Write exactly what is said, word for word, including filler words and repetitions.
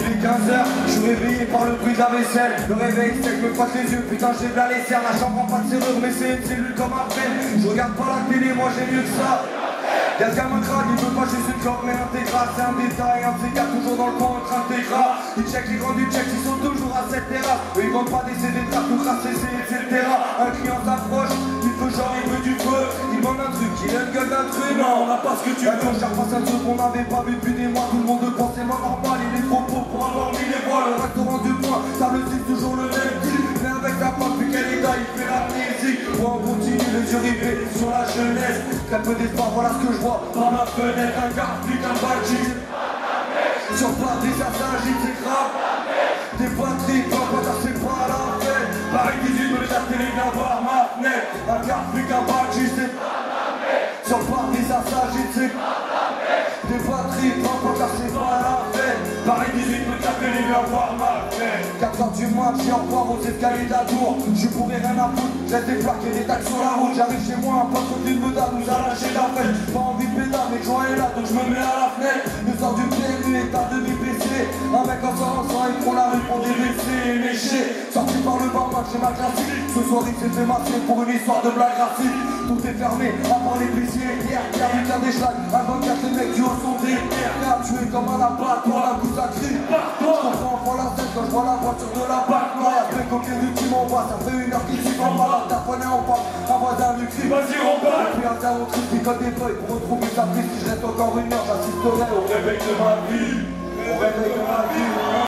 Depuis quinze heures, je suis réveillé par le bruit de la vaisselle. Le réveil sec me frotte les yeux, putain j'ai de la laitière. La chambre en pas de serrure, mais c'est une cellule comme un frère. Je regarde pas la télé, moi j'ai mieux que ça. Y'a ce gamin craque, il veut pas juste une corde mais l'intégrale. C'est un détail, un de ces gars toujours dans le coin en train de t'écraser. Ils check, ils vendent du check, ils sont toujours à cette terrasse. Eux ils vendent pas des C D de tout crassés, et cetera. Un client s'approche, il veut genre, il veut du feu. Il demande un truc, il a une gueule d'un truc. Non, on n'a pas ce que tu veux. Quand je repasse un truc qu'on n'avait pas vu depuis des mois. Tout le monde pensait moi normal, il est trop pauvre pour avoir mis les voiles. Le restaurant du coin, ça le dit toujours le même type. Mais avec la pote, vu qu'elle est là, il fait la musique. Moi on continue, les yeux rivés sur la jeunesse. Très peu d'espoir, voilà ce que je vois par ma fenêtre. Un gars, plus qu'un badge. Sur pas des assages, il s'écrase. Des batteries, pas pas c'est pas la fête. Paris dix-huit, me la télé, viens voir ma fenêtre. Un gars, plus qu'un badge, c'est sur pas des assages, il s'écrase. Des batteries, pas pas c'est pas la fête. Paris dix-huit, me la télé, viens voir ma fenêtre. quatre heures du mat, j'ai encore aux escaliers de la tour. Je pourrais rien à foutre, j'ai des plaques et des taxes sur la route. J'arrive chez moi, un pote contre une bedade, nous a lâché la fête. Pas envie de pédale, mais le joint est là, donc je me mets à la fenêtre. Le sort du P M U est à demi-P C. Un mec en sortant, ils font la rue pour des W C léchés. Sorti par le barman, j'ai ma classique. Ce soir, il s'est fait masser pour une histoire de blague raciste. Tout est fermé, à part l'épicier. Hier, Pierre, il y a des schlags. Un vingt-quatre, les mecs du haut sont des terres. Tué comme un abattoir, un coup ça crie. Je comprends pas la tête quand je vois la voiture de la bac noire. Après coquin du team en bas, ça fait une heure qu'il s'y prend malade. T'as poigné en bas, un voisin lui crie. Vas-y, remballe. Et puis un terreau triste, il colle des feuilles pour retrouver sa prise. Si je reste encore une heure, j'assisterai au réveil de ma vie. Au réveil de ma vie.